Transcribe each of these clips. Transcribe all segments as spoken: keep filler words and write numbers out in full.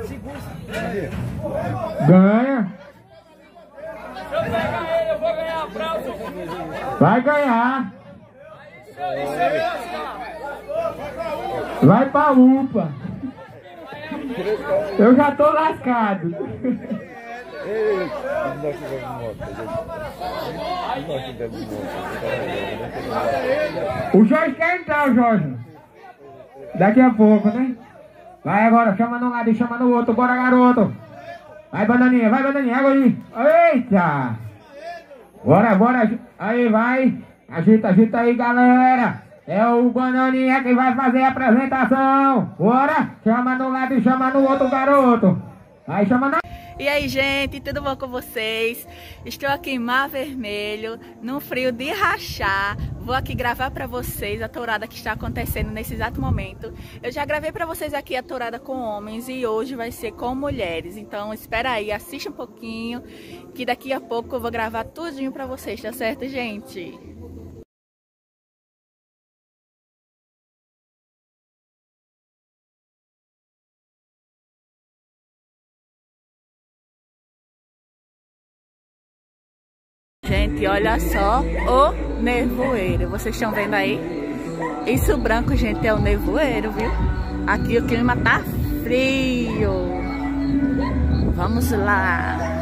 Ganha. Se eu pegar ele, eu vou ganhar a prova. Vai ganhar. Vai pra UPA. Eu já tô lascado. O Jorge quer entrar, o Jorge. Daqui a pouco, né? Vai agora, chama num lado e chama no outro. Bora, garoto. Vai, bananinha, vai, bananinha. Água aí. Eita. Bora, bora. Aí, vai. Agita, agita aí, galera. É o Bananinha que vai fazer a apresentação. Bora. Chama num lado e chama no outro, garoto. Aí, chama na... E aí, gente, tudo bom com vocês? Estou aqui em Mar Vermelho, num frio de rachar. Vou aqui gravar para vocês a tourada que está acontecendo nesse exato momento. Eu já gravei para vocês aqui a tourada com homens e hoje vai ser com mulheres. Então, espera aí, assiste um pouquinho, que daqui a pouco eu vou gravar tudinho para vocês, tá certo, gente? Gente, olha só o nevoeiro. Vocês estão vendo aí? Isso branco, gente, é o nevoeiro, viu? Aqui o clima tá frio. Vamos lá.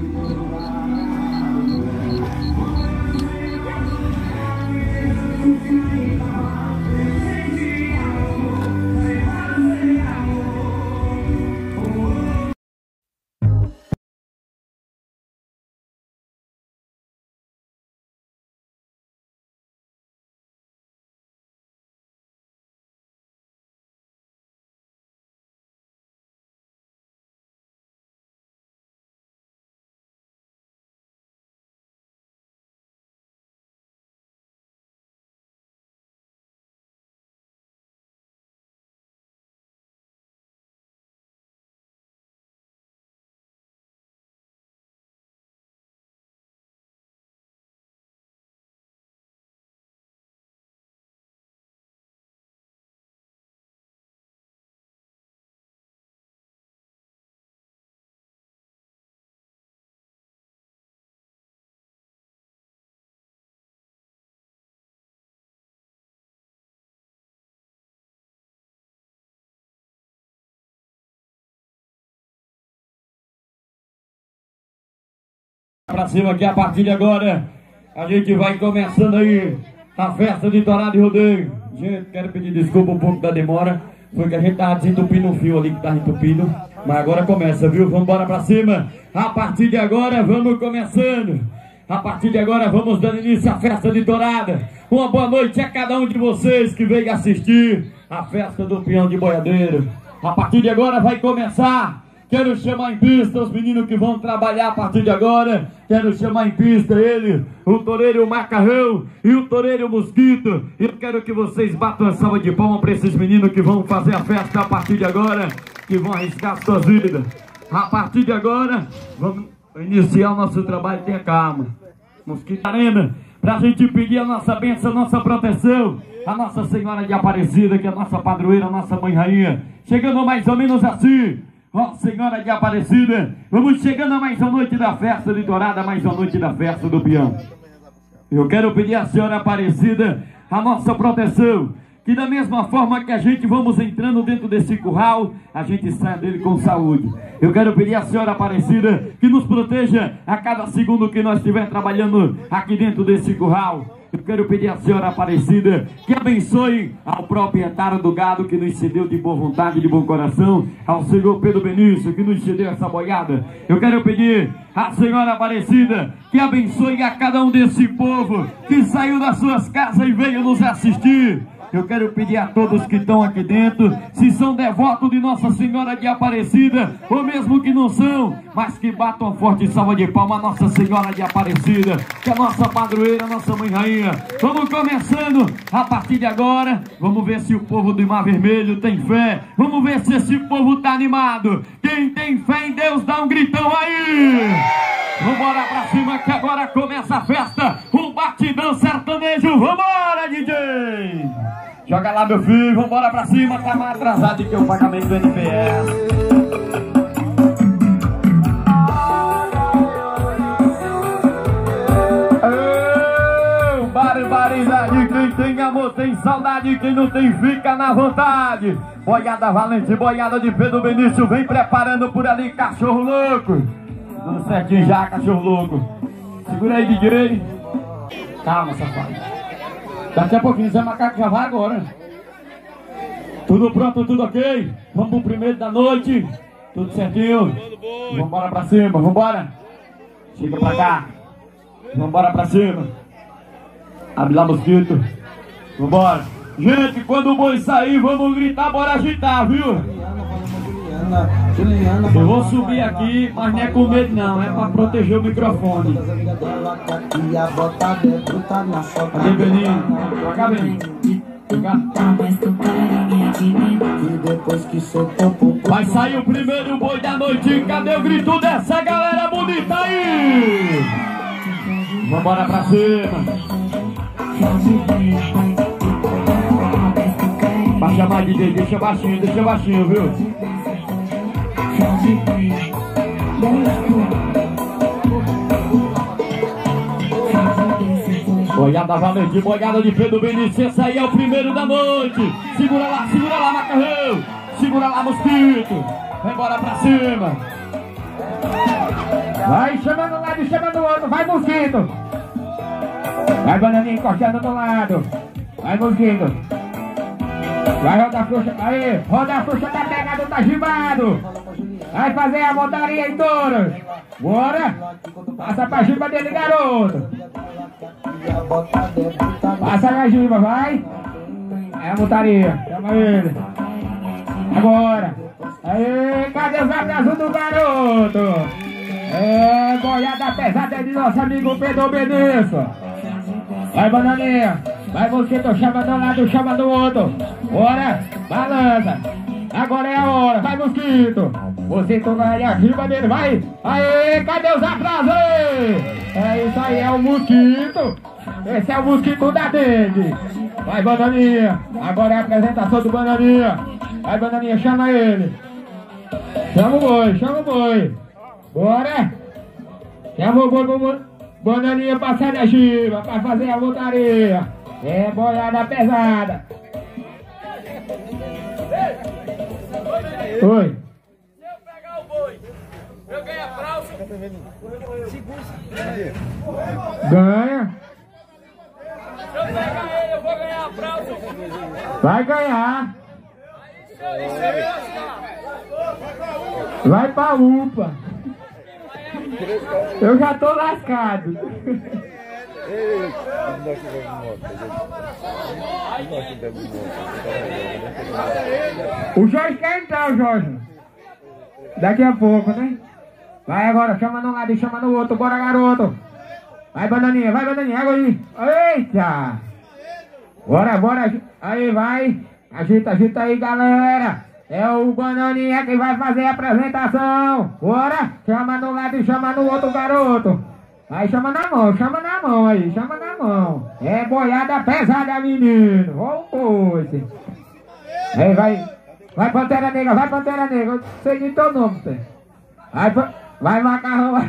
Pra cima que a partir de agora a gente vai começando aí a festa de tourada e rodeio. Gente, quero pedir desculpa um pouco da demora, foi que a gente tava desentupindo um fio ali que tava entupido, mas agora começa, viu? Vamos embora pra cima. A partir de agora vamos começando. A partir de agora vamos dando início à festa de tourada. Uma boa noite a cada um de vocês que veio assistir a festa do peão de boiadeiro. A partir de agora vai começar. Quero chamar em pista os meninos que vão trabalhar a partir de agora. Quero chamar em pista ele, o toureiro Macarrão e o toureiro Mosquito. Eu quero que vocês batam a salva de palmas para esses meninos que vão fazer a festa a partir de agora, que vão arriscar suas vidas. A partir de agora, vamos iniciar o nosso trabalho. Tenha calma. Mosquito Arena, para a gente pedir a nossa bênção, a nossa proteção, a Nossa Senhora de Aparecida, que é a nossa padroeira, a nossa mãe rainha. Chegando mais ou menos assim. Ó Senhora de Aparecida, vamos chegando a mais uma noite da festa de tourada, mais uma noite da festa do peão. Eu quero pedir à Senhora Aparecida a nossa proteção, que da mesma forma que a gente vamos entrando dentro desse curral, a gente saia dele com saúde. Eu quero pedir à Senhora Aparecida que nos proteja a cada segundo que nós estiver trabalhando aqui dentro desse curral. Eu quero pedir à Senhora Aparecida que abençoe ao proprietário do gado que nos cedeu de boa vontade, de bom coração, ao senhor Pedro Benício que nos cedeu essa boiada. Eu quero pedir à Senhora Aparecida que abençoe a cada um desse povo que saiu das suas casas e veio nos assistir. Eu quero pedir a todos que estão aqui dentro, se são devotos de Nossa Senhora de Aparecida, ou mesmo que não são, mas que batam uma forte salva de palmas a Nossa Senhora de Aparecida, que é a nossa padroeira, a nossa mãe rainha. Vamos começando a partir de agora. Vamos ver se o povo do Mar Vermelho tem fé. Vamos ver se esse povo está animado. Quem tem fé em Deus dá um gritão aí. Vamos embora pra cima que agora começa a festa. Um batidão sertanejo. Vambora, D J! Joga lá, meu filho, vambora pra cima, tá mais atrasado que o pagamento do N P S. tem saudade, quem não tem fica na vontade. Boiada valente, boiada de Pedro Benício, vem preparando por ali, cachorro louco. Dando certinho já, cachorro louco. Segura aí, D J. Calma, safado. Daqui a pouquinho, Zé Macaco já vai agora. Tudo pronto, tudo ok? Vamos pro primeiro da noite. Tudo certinho? Vambora pra cima, vambora. Chega pra cá. Vambora pra cima. Abre lá, mosquito. Vambora. Gente, quando o boi sair, vamos gritar, bora agitar, viu? Eu vou subir aqui, mas não é com medo não, é pra proteger o microfone. Cadê Beninho? Cá, Beninho. Vai sair o primeiro boi da noite. Cadê o grito dessa galera bonita aí? Vambora pra cima. Baixa mais, D J, deixa baixinho, deixa baixinho, viu? Boiada valente, boiada de Pedro Benício, esse aí é o primeiro da noite. Segura lá, segura lá, macarrão. Segura lá, mosquito. Vai embora pra cima. Vai chamando um lado e chamando o outro. Vai, mosquito. Vai, bananinha encostando do lado. Vai, mosquito. Vai rodar a frouxa. Aí, roda a frouxa da pegada, tá gibado. Vai fazer a montaria em touros. Bora. Passa pra giba dele, garoto. Passa na giba, vai. É a montaria. Chama ele. Agora. Aí, cadê os abraços do garoto? É, boiada pesada de nosso amigo Pedro Benício. Vai, bananinha. Vai, mosquito, chama de um lado, chama do outro. Bora, balança. Agora é a hora. Vai, mosquito. Mosquito vai a riba dele, vai. Aê, cadê os aplausos? É isso aí, é o mosquito. Esse é o mosquito da dengue. Vai, bananinha. Agora é a apresentação do bananinha. Vai, bananinha, chama ele. Chama o boi, chama o boi. Bora. Chama o boi pro bananinha passar na giba pra fazer a montaria. É boiada pesada. Oi. Se eu pegar o boi, eu ganho a fralda. Ganha. Se eu pegar ele, eu vou ganhar a fralda. Vai ganhar. Isso é Vai pra UPA. Eu já tô lascado. O Jorge quer entrar, o Jorge. Daqui a pouco, né? Vai agora, chama de um lado e chama do outro. Bora, garoto. Vai, bananinha, vai, bananinha, água aí. Eita. Bora, bora. Aí, vai. Agita, agita aí, galera. É o bananinha que vai fazer a apresentação. Bora. Chama de um lado e chama do outro, garoto. Aí chama na mão, chama na mão aí, chama na mão. É boiada pesada, menino. Ô, coisa. Aí vai, vai, Pantera Negra, vai, Pantera Negra. Eu sei de teu nome, você. Vai, vai, macarrão, vai.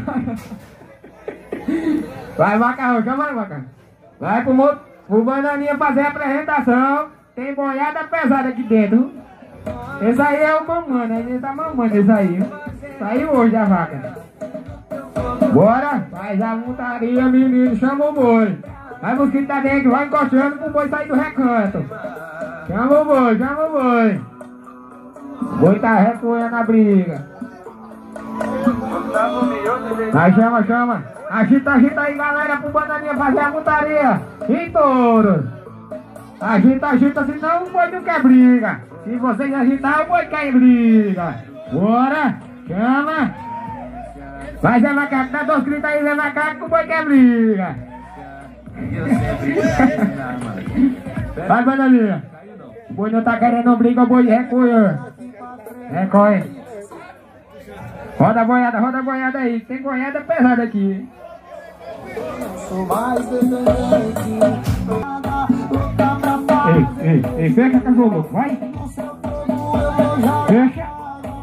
Vai, macarrão, chama aí, macarrão. Vai pro, mo... pro bananinha fazer a apresentação. Tem boiada pesada aqui dentro. Esse aí é o mamãe, né? Ele tá mamando esse aí. Saiu hoje a vaca. Bora, faz a montaria, menino, chama o boi. Vai, mosquito da dengue, vai encostando pro boi sair do recanto. Chama o boi, chama o boi. O boi tá recuando a briga. Vai, chama, chama. Agita, agita aí, galera, pro bananinha fazer a montaria. Em touros. Agita, agita, senão o boi não quer briga. Se vocês agitar, o boi quer briga. Bora, chama. Vai, Zé Macaco, dá dois gritos aí, Zé Macaco, que o boi quer briga. Vai, bananinha. O boi não tá querendo briga, o boi recua. Recorre. Roda a boiada, roda a boiada aí. Tem boiada pesada aqui. Ei, ei, ei, fecha, cachorro, vai. Fecha.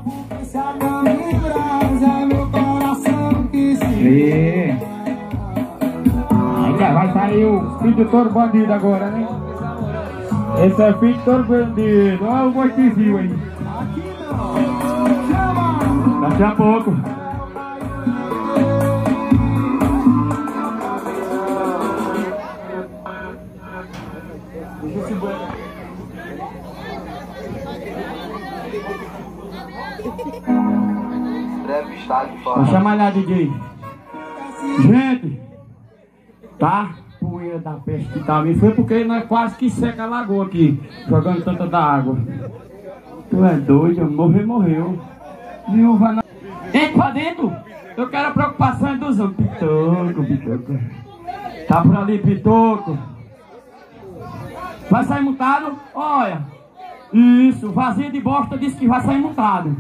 E... Aí vai sair o filho de touro bandido agora, né? Esse é filho todo bandido. Olha o moitizinho aí. Daqui a pouco. Vou chamar lá, D J. Gente, tá? Poeira da peste que tá ali. Foi porque nós quase que seca a lagoa aqui, jogando tanta da água. Tu é doido, morreu, morreu. Viúva não. Entra pra dentro. Eu quero a preocupação dos homens. Pitoco, pitoco. Tá por ali, pitoco. Vai sair multado? Olha. Isso, vazio de bosta disse que vai sair multado.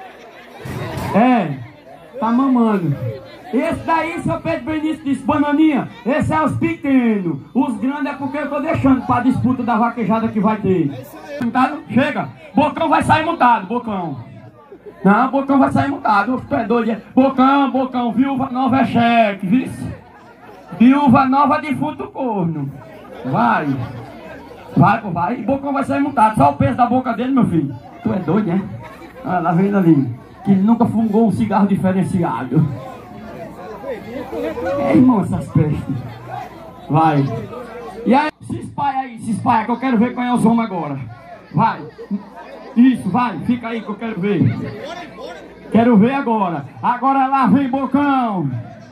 É, tá mamando. Esse daí, seu Pedro Benício disse, bananinha, esse é os pequenos. Os grandes é porque eu tô deixando pra disputa da vaquejada que vai ter. Multado? Chega. Bocão vai sair multado, Bocão. Não, Bocão vai sair multado. Tu é doido. Bocão, Bocão, viúva nova é cheque, viu? Viúva nova defunto corno. Vai. Vai, pô, vai. Bocão vai sair multado. Só o peso da boca dele, meu filho. Tu é doido, né? Ah, lá vem ele ali. Que ele nunca fungou um cigarro diferenciado. É, irmão, essas pestes. Vai. E aí, se espalha aí, se espalha, que eu quero ver qual é os homens agora. Vai. Isso, vai. Fica aí que eu quero ver. Quero ver agora. Agora lá vem Bocão.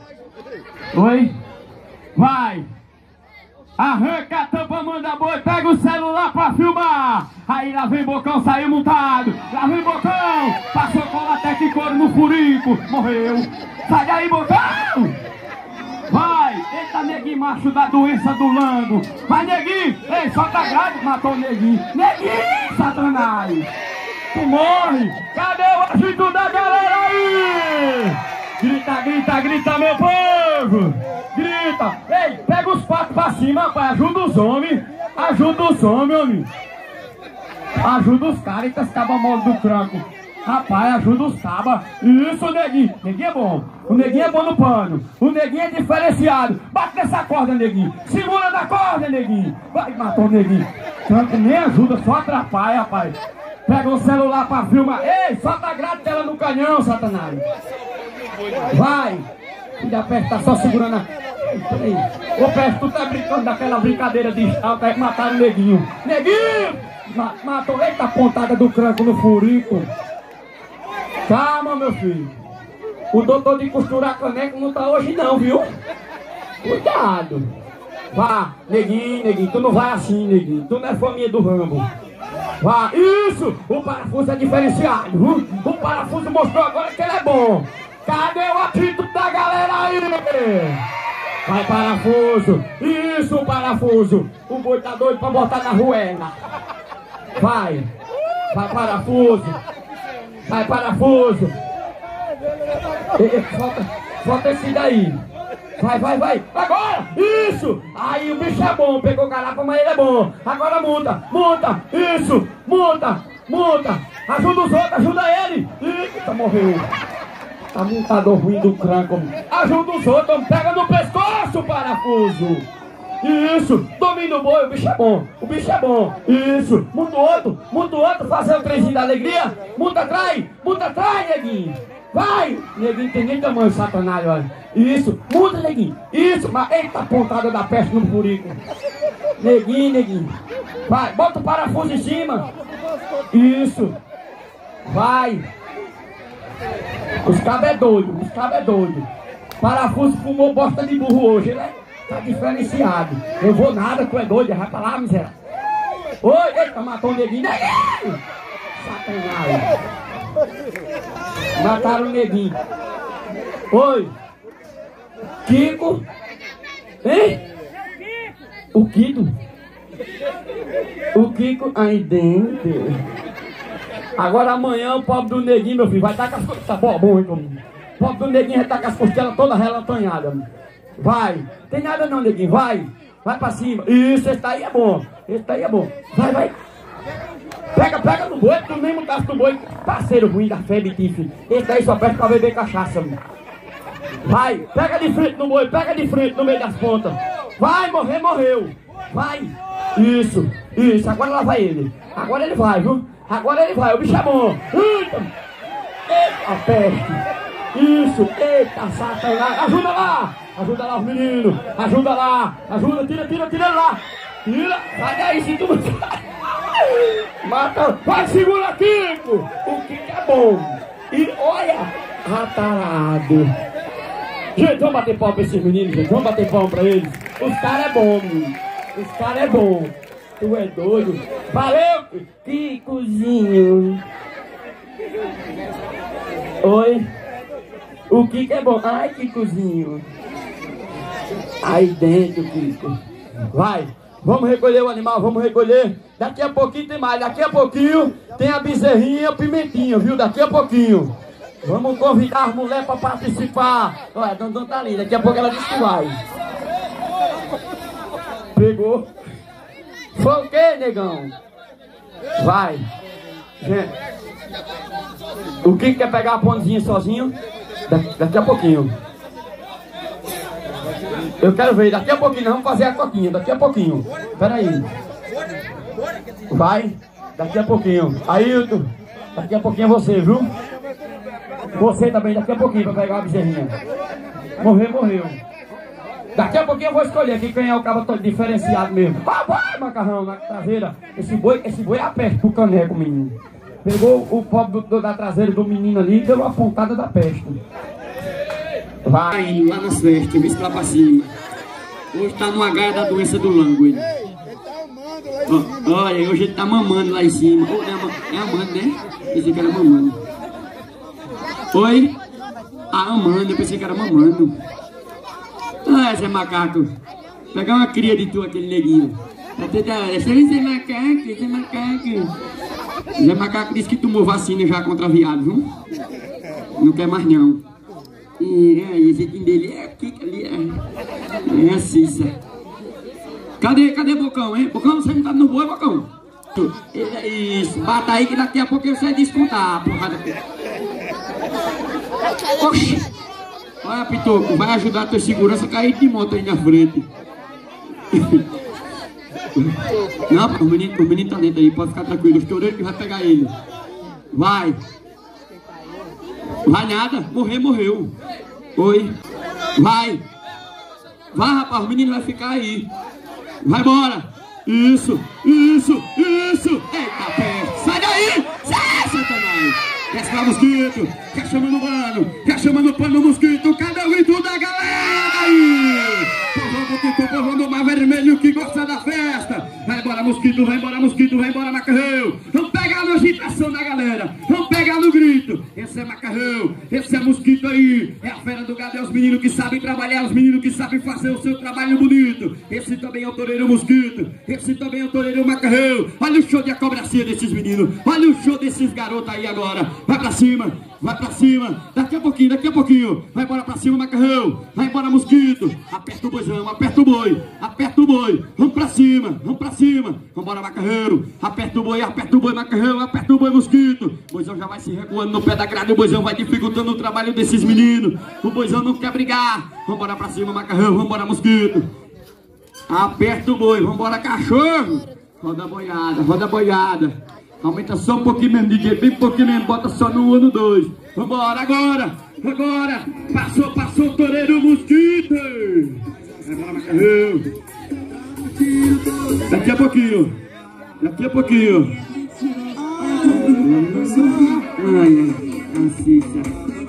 Oi? Vai. Arranca a tampa, manda boi, pega o celular pra filmar. Aí lá vem Bocão, saiu montado. Lá vem Bocão, passou cola até que couro no furico. Morreu. Sai daí, Bocão. Vai. Eita, neguinho macho da doença do lango. Vai, neguinho. Ei, solta a grade, matou o neguinho. Neguinho, satanás. Tu morre. Cadê o agito da galera aí? Grita, grita, grita, meu povo. Grita. Ei, pega os patos pra cima, rapaz. Ajuda os homens. Ajuda os homens, homem. Ajuda os caras que as cabas mole do cranco. Rapaz, ajuda os cabas. Isso, neguinho. Neguinho é bom. O neguinho é bom no pano. O neguinho é diferenciado. Bate nessa corda, neguinho. Segura na corda, neguinho. Vai, matou o neguinho. Cranco nem ajuda, só atrapalha, rapaz. Pega o celular pra filmar. Ei, solta a grade dela no canhão, satanás. Vai. Filha da peste, tá só segurando a... Peraí. Ô, peste, tu tá brincando daquela brincadeira de estalta aí que mataram o neguinho. Neguinho! Ma matou. Eita, pontada do cranco no furico. Calma, meu filho. O doutor de costurar caneco não tá hoje não, viu? Cuidado. Vá, neguinho, neguinho. Tu não vai assim, neguinho. Tu não é família do Rambo. Vá, isso! O parafuso é diferenciado. Viu? O parafuso mostrou agora que ele é bom. Cadê o apito da galera aí? Vai, parafuso. Isso, parafuso. O boi tá doido pra botar na ruela. Vai. Vai, parafuso. Vai, parafuso. Ei, falta, falta esse daí. Vai, vai, vai. Agora. Isso. Aí o bicho é bom. Pegou garapa, mas ele é bom. Agora monta, monta. Isso. Monta, monta. Ajuda os outros, ajuda ele. Eita, morreu. Tá montador ruim do cranco. Ajuda os outros, pega no pescoço, parafuso. Isso, domina o boi, o bicho é bom. O bicho é bom. Isso, monta o outro, monta o outro, fazer o trenzinho da alegria. Monta atrás, monta atrás, neguinho. Vai, neguinho tem nem tamanho, satanás, olha. Isso, monta, neguinho. Isso, mas eita pontada da peste no furico. Neguinho, neguinho. Vai, bota o parafuso em cima. Isso. Vai. Os cabos é doido, os cabos é doido. Parafuso fumou bosta de burro hoje, né? Tá diferenciado. Eu vou nada, tu é doido, vai pra lá, miserável. Oi, eita, matou o neguinho. Neguinho! Satanás. Mataram o neguinho. Oi. Kiko. Hein? O Kiko. O Kiko aí dentro. Agora amanhã o pobre do neguinho, meu filho, vai estar com as costelas. Tá bom, bom, então. O pobre do neguinho vai estar com as costelas todas relatonhadas. Vai. Tem nada não, neguinho. Vai. Vai pra cima. Isso, esse daí é bom. Esse daí é bom. Vai, vai. Pega, pega no boi. Tu nem montasse no boi. Parceiro ruim da febre, tifre. Esse daí só presta pra beber cachaça, mano. Vai. Pega de frente no boi. Pega de frente no meio das pontas. Vai, morrer, morreu. Vai. Isso, isso, agora lá vai ele. Agora ele vai, viu? Agora ele vai, o bicho é bom. Eita, eita, peste. Isso, eita, satanás. Ajuda lá, ajuda lá os meninos. Ajuda lá, ajuda, tira, tira, tira lá. Tira, sai daí, se tu não sai. Mata, vai, segura, Kiko. O Kiko é bom. E olha, ratarado. Gente, vamos bater pau pra esses meninos, gente. Vamos bater pau pra eles. Os caras é bom, menino. Os caras é bom. Tu é doido. Valeu, Kikozinho. Oi. O Kiko é bom. Ai, Kikozinho. Aí dentro, Kiko. Vai. Vamos recolher o animal, vamos recolher. Daqui a pouquinho tem mais. Daqui a pouquinho tem a bezerrinha e a pimentinha, viu? Daqui a pouquinho. Vamos convidar as mulheres para participar. Olha, a Dandão tá ali. Daqui a pouco ela diz que vai. Pegou. Foi o quê, negão? Vai. Gente. O que quer pegar a pontezinha sozinho? Da- daqui a pouquinho. Eu quero ver. Daqui a pouquinho. Nós vamos fazer a coquinha. Daqui a pouquinho. Espera aí. Vai. Daqui a pouquinho. Ailton. Daqui a pouquinho é você, viu? Você também. Daqui a pouquinho para pegar a bezerrinha. Morreu, morreu. Daqui a pouquinho eu vou escolher aqui quem é o cabo todo diferenciado mesmo. Vai, vai, macarrão, na traseira. Esse boi, esse boi aperta pro caneco, menino. Pegou o pobre do, do, da traseira do menino ali e deu uma pontada da peste. Vai lá nas festas, vê se lá pra cima. Hoje tá numa gaia da doença do lango, ele. Ó, olha, hoje ele tá mamando lá em cima. Oh, é, ama, é amando, né? Pensei que era mamando. Oi? Ah, amando, eu pensei que era mamando. Ah, Zé Macaco. Pegar uma cria de tu, aquele neguinho. Esse é Zé Macaco, Zé Macaco. Zé Macaco disse que tomou vacina já contra viado, viu? Não quer mais não. E é, esse jeitinho dele é aqui, ali é. É a Cissa. Cadê, cadê Bocão, hein? Bocão, você não tá no boi, Bocão? Isso, bata aí que daqui a pouco você vai descontar, porrada. Oxi! Olha, Pitoco, vai ajudar a tua segurança a cair de moto aí na frente. Não, o menino, o menino tá dentro aí, pode ficar tranquilo. O estoureiro que vai pegar ele. Vai. Vai nada, morrer, morreu. Oi. Vai. Vai, rapaz, o menino vai ficar aí. Vai embora. Isso, isso, isso. Eita, peste. Sai daí. Sai, Satanás. Desce pra mosquito. Quer chamando o mano. Quer chamando o pano do mosquito. Cadê o grito da galera aí? Povando que tô povando o mar vermelho que gosta da festa. Vai embora, mosquito. Vai embora, mosquito. Vai embora, macarrão. Vamos pegar na agitação da galera. Vamos pegar no grito. Esse é macarrão. Esse é mosquito aí. É a fera do gado. É os meninos que sabem trabalhar. Os meninos que sabem fazer o seu trabalho bonito. Esse também é o toureiro mosquito. Esse também é o toureiro macarrão. Olha o show de acrobacia desses meninos. Olha o show desses garotos aí agora. Vai pra cima, vai pra cima. Daqui a pouquinho, daqui a pouquinho. Vai embora pra cima, macarrão. Vai embora, mosquito. Aperta o boizão, aperta o boi. Aperta o boi. Vamos pra cima, vamos pra cima. Vambora, macarrão. Aperta o boi, aperta o boi, macarrão. Aperta o boi, mosquito. O boizão já vai se recuando no pé da grade. O boizão vai dificultando o trabalho desses meninos. O boizão não quer brigar. Vambora pra cima, macarrão. Vambora, mosquito. Aperta o boi. Vambora, cachorro. Roda a boiada, roda a boiada. Aumenta só um pouquinho mesmo, D J, bem pouquinho mesmo, bota só no um, no dois. Vambora, agora, agora. Passou, passou o toureiro mosquito. Agora, macarrão. Daqui a pouquinho, daqui a pouquinho. Ai, ai, assista.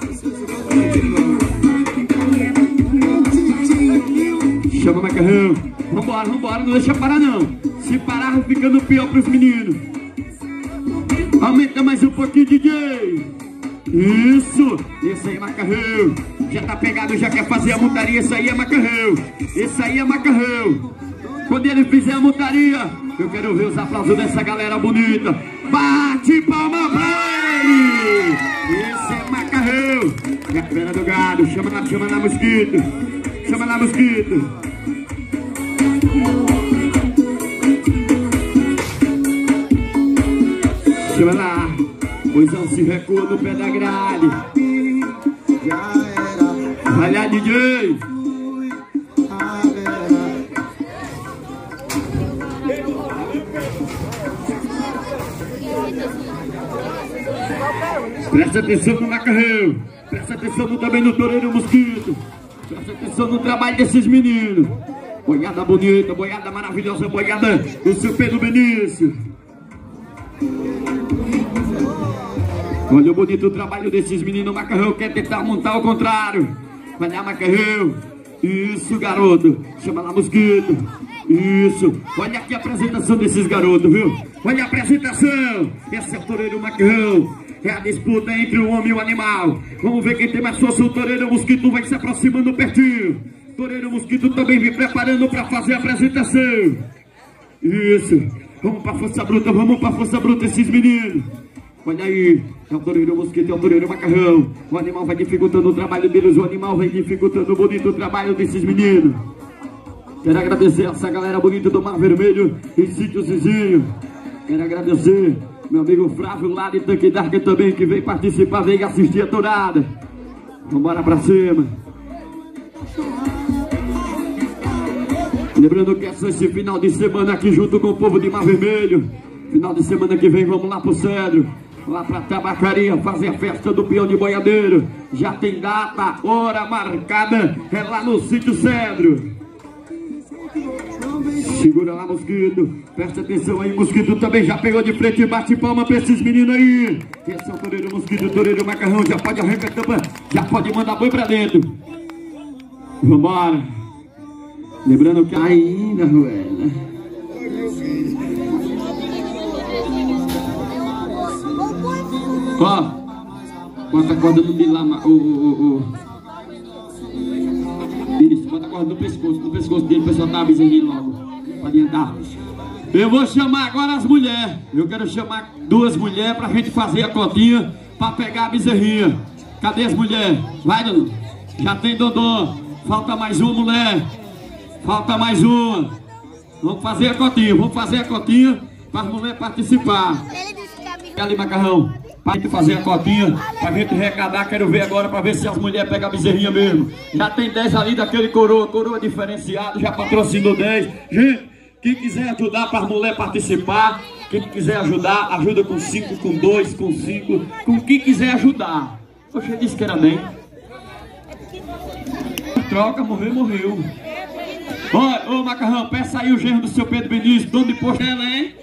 Chama, macarrão. Vambora, vambora, não deixa parar não. Se parar, vai ficando pior pros meninos. Aumenta mais um pouquinho, D J. Isso. Esse aí é macarrão. Já tá pegado, já quer fazer a montaria. Esse aí é macarrão. Esse aí é macarrão. Quando ele fizer a montaria, eu quero ver os aplausos dessa galera bonita. Bate palma pra ele. Esse é macarrão. E a fera do gado. Chama lá, chama lá, mosquito. Chama lá, mosquito. Chama lá, poisão se recua no pé da grade. Vai lá, D J. Presta atenção no macarrão. Presta atenção no, também no toureiro mosquito. Presta atenção no trabalho desses meninos. Boiada bonita, boiada maravilhosa, boiada do seu Pedro Benício. Olha o bonito trabalho desses meninos. O macarrão quer tentar montar ao contrário. Vai lá, macarrão. Isso, garoto. Chama lá, mosquito. Isso. Olha aqui a apresentação desses garotos, viu? Olha a apresentação. Esse é o toureiro macarrão. É a disputa entre o homem e o animal. Vamos ver quem tem mais força. O toureiro mosquito vai se aproximando pertinho. O toureiro mosquito também vem preparando para fazer a apresentação. Isso. Vamos para força bruta, vamos para força bruta esses meninos. Olha aí, é o toureiro mosquito, é o toureiro macarrão. O animal vai dificultando o trabalho deles, o animal vai dificultando o bonito trabalho desses meninos. Quero agradecer essa galera bonita do Mar Vermelho e Sítio Cizinho. Quero agradecer meu amigo Flávio lá de Tanque d'Arca também, que veio participar, veio assistir a tourada. Vambora pra cima. Lembrando que essa, esse final de semana aqui junto com o povo de Mar Vermelho. Final de semana que vem vamos lá pro Cedro, lá pra Tabacaria, fazer a festa do peão de boiadeiro. Já tem data, hora marcada, é lá no Sítio Cedro. Segura lá, mosquito. Presta atenção aí, mosquito também já pegou de frente e bate palma pra esses meninos aí. Esse é o toureiro mosquito, o toureiro macarrão. Já pode arrancar a tampa, já pode mandar boi pra dentro. Vambora. Lembrando que ainda, Ruela. Ó, bota a corda no bilama, o, o, o. Isso, bota a corda no pescoço, no pescoço dele, o pessoal tá bezerrinho logo. Pode andar. Eu vou chamar agora as mulheres. Eu quero chamar duas mulheres pra gente fazer a cotinha pra pegar a bezerrinha. Cadê as mulheres? Vai, Dodô. Já tem Dodô. Falta mais uma mulher. Falta mais uma. Vamos fazer a cotinha, vamos fazer a cotinha para as mulheres participar. Ali, macarrão. Para gente fazer a cotinha, pra gente arrecadar, quero ver agora pra ver se as mulheres pegam a bezerrinha mesmo. Já tem dez ali daquele coroa, coroa diferenciado, já patrocinou dez. Gente, quem quiser ajudar para as mulheres participar, quem quiser ajudar, ajuda com cinco, com dois, com cinco, com quem quiser ajudar. Poxa, disse que era bem. Troca, morreu, morreu. Olha, ô macarrão, peça aí o genro do seu Pedro Benício, dono de posto dela, hein?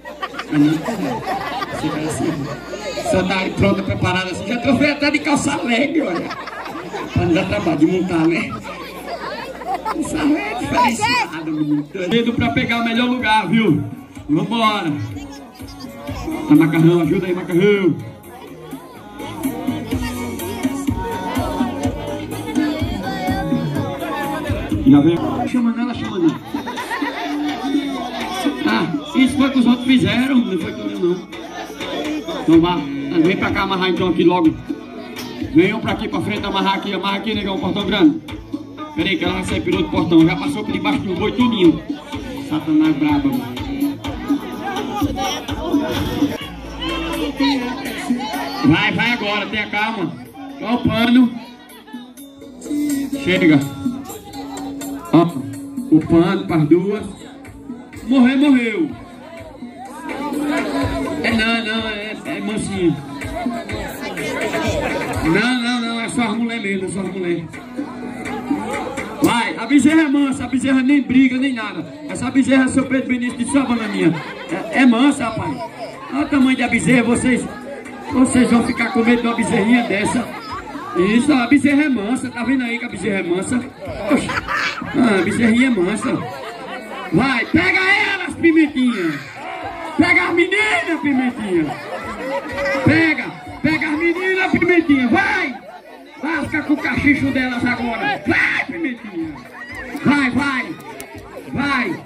Só tá aí pronta, preparada assim. Já trouxe até de calça alegre, olha. Pra não dar trabalho de montar, né? Isso é diferenciado, menino. Dedo pra pegar o melhor lugar, viu? Vambora. Tá, macarrão, ajuda aí, macarrão. Já veio. Chamando ela, chamando ela. Ah, isso foi que os outros fizeram, não foi que eu não. Então vá, vem pra cá amarrar então aqui logo. Venham pra aqui pra frente, amarrar aqui, amarra aqui, negão, portão grande. Pera aí que ela vai sair pelo outro portão, já passou por debaixo do boi tudinho. Satanás braba, mano. Vai, vai agora, tenha calma. Ó o pano. Chega. Ó, o pano para as duas. Morreu, morreu. É não, não, é, é mansinho. Não, não, não, é só as mulheres mesmo, é só as mulheres. Vai, a bezerra é mansa, a bezerra nem briga, nem nada. Essa bezerra é seu Pedro Benício de Samba na minha. É, é mansa, rapaz. Olha o tamanho da bezerra, vocês, vocês vão ficar com medo de uma bezerrinha dessa. Isso, a bezerra é mansa, tá vendo aí que a bezerra é mansa? Oxe, ah, a bezerrinha é mansa. Vai, pega elas, Pimentinha. Pega as meninas, Pimentinha. Pega, pega as meninas, Pimentinha. Vai, vai ficar com o cachicho delas agora. Vai, Pimentinha. Vai, vai, vai.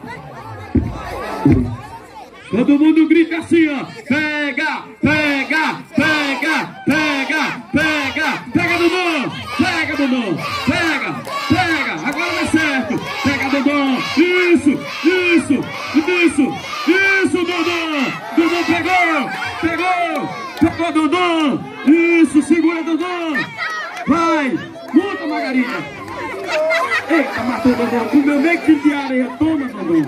Todo mundo grita assim, ó. Pega, pega, pega, pega, pega. Pega, Dodô. Pega, Dodô. Pega, pega. Agora vai certo. Pega, Dodô. Isso, isso, isso, isso, Dodô. Dodô pegou, pegou. Pegou, Dodô. Isso, segura, Dodô. Vai. Monta, Margarida. Eita, matou, Dodô. Comeu meio que de areia. Toma, Dodô.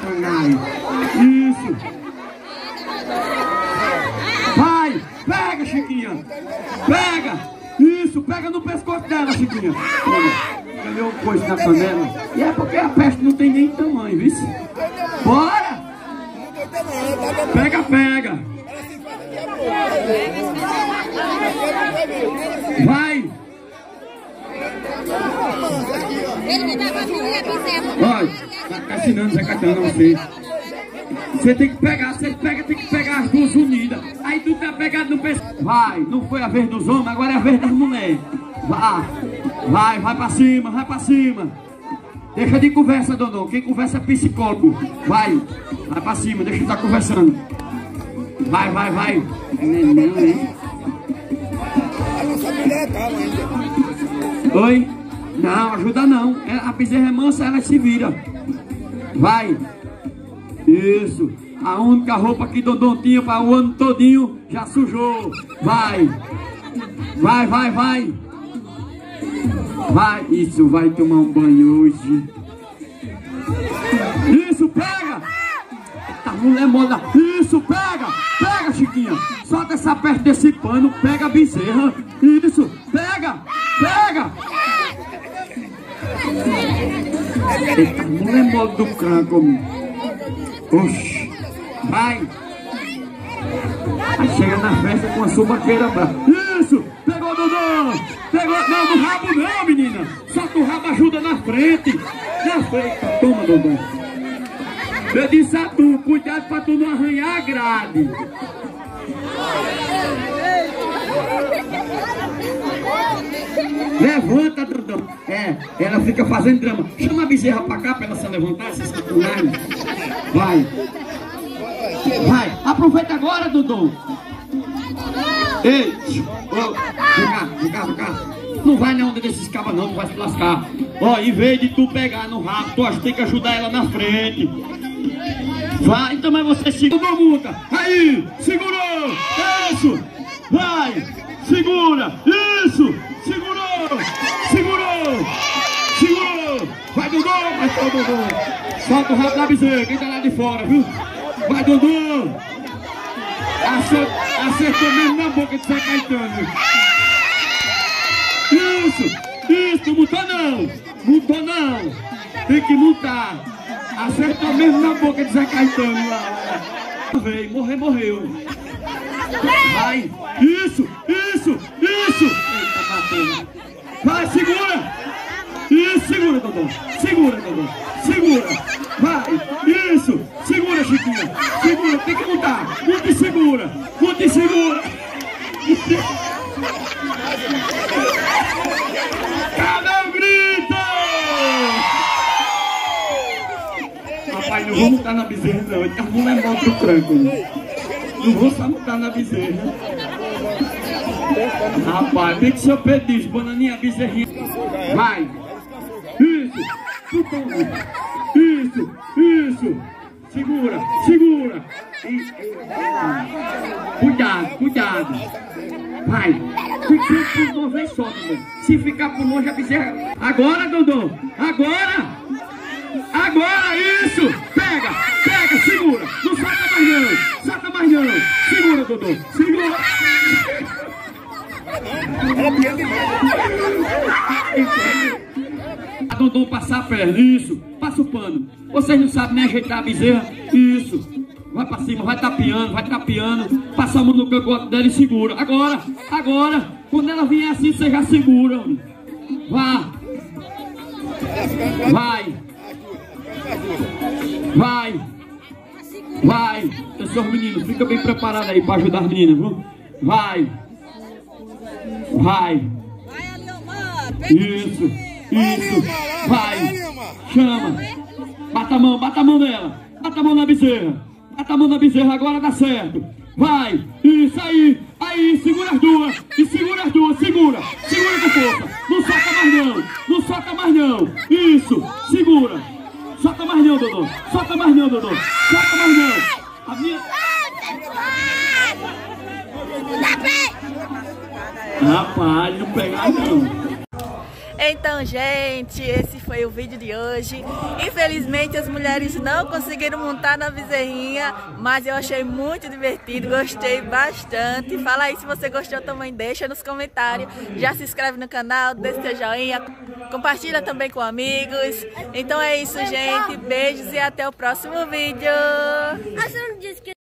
Satanás. Isso. Vai, pega, Chiquinha. Pega. Isso, pega no pescoço dela, Chiquinha. Olha, ganhou coisa na panela. E é porque a peste não tem nem tamanho, viu? Bora. Pega, pega. Vai. Ele me dava a minha bezerra. Olha, tá cassinando, Zé Catana, você. Você tem que pegar, você pega, tem que pegar as duas unidas. Aí tu tá pegado no pescoço. Vai, não foi a vez dos homens, agora é a vez das mulheres. Vai, vai, vai pra cima, vai pra cima. Deixa de conversa, Dodô. Quem conversa é psicólogo. Vai, vai pra cima, deixa de estar conversando. Vai, vai, vai. Não, não, hein? Oi? Não, ajuda não. A bezerra é mansa, ela se vira. Vai. Isso. A única roupa que Dodô tinha para o ano todinho já sujou. Vai. Vai, vai, vai. Vai. Isso, vai tomar um banho hoje. Isso, pega. Eita, mulher moda. Isso, pega. Pega, Chiquinha. Solta essa perto desse pano. Pega a bezerra. Isso, pega. Pega. Eita, mulher moda do canco. Oxi. Vai. Aí chega na festa com a subaqueira brava. Isso. Pegou, Dodô. Pegou. Não, no rabo não, menina. Só que o rabo ajuda na frente. Na frente. Toma, Dodô. Eu disse a tu, cuidado pra tu não arranhar a grade. Levanta, Dodô. É, ela fica fazendo drama. Chama a bezerra pra cá pra ela se levantar, essa sacanagem. Vai. Vai. Aproveita agora, Dodô. Ei. Oh, vem cá, vem cá, vem cá. Não vai na onda desses cabas não, tu vai se lascar. Ó, em vez de tu pegar no rabo, tu acha que tem que ajudar ela na frente. Vai, então mas você segura a multa. Aí, segurou. Isso. Vai. Segura. Isso. Segurou. Segurou. Segurou. Vai, Dodô. Vai, Dodô. Solta o rabo da bezerra, quem tá lá de fora, viu? Vai, Dodô. Acertou, acertou mesmo na boca de Zé Caetano. Isso. Isso, não mutou não. Mutou não. Tem que mutar. Acertou mesmo na boca de Zé Caetano lá. Morreu, morreu, morreu. Vai. Isso, isso, isso. Vai, segura. Isso, segura, Dodô. Segura, Dodô. Segura. Vai. Isso. Segura, Chiquinha. Segura, tem que mudar. Muta e segura. Muta e segura. Cada um grita. Rapaz, não vou montar na bezerra não, ele tá mulher mal pro tranco. Não vou só montar na bezerra. Rapaz, tem que ser o pedis, bananinha, bezerrinha. Vai. Isso. Isso. Isso. Segura, segura. Cuidado, cuidado. Vai. Fica por uma vez só, Dodô. Se ficar por longe a bezerra. Agora, Dodô. Agora. Agora, isso! Pega! Pega! Segura! Não solta mais não! Solta mais não! Segura, Dodô! Segura! A Dodô passar a perna, isso! Passa o pano! Vocês não sabem nem ajeitar a bezerra? Isso! Vai pra cima, vai tapeando, vai tapeando! Passa a mão no cangote dela e segura! Agora! Agora! Quando ela vier assim, você já segura! Vá! Vai! Vai! Vai! Atenção, meninos, fica bem preparado aí para ajudar as meninas, viu? Vai! Vai! Isso! Isso! Vai! Chama! Bata a mão, bata a mão nela! Bata a mão na bezerra! Bata a mão na bezerra, agora dá certo! Vai! Isso aí! Aí, segura as duas! E segura as duas! Segura! Segura com força! Não solta mais não! Não solta mais não! Isso! Segura! Solta mais não, Dodô! Solta mais não, Dodô! Solta mais não! A minha... Rapaz, não pegar não! Então, gente, esse foi o vídeo de hoje. Infelizmente, as mulheres não conseguiram montar na bezerrinha, mas eu achei muito divertido, gostei bastante. Fala aí se você gostou também, deixa nos comentários. Já se inscreve no canal, deixa seu joinha, compartilha também com amigos. Então é isso, gente. Beijos e até o próximo vídeo. Ah, você não disse que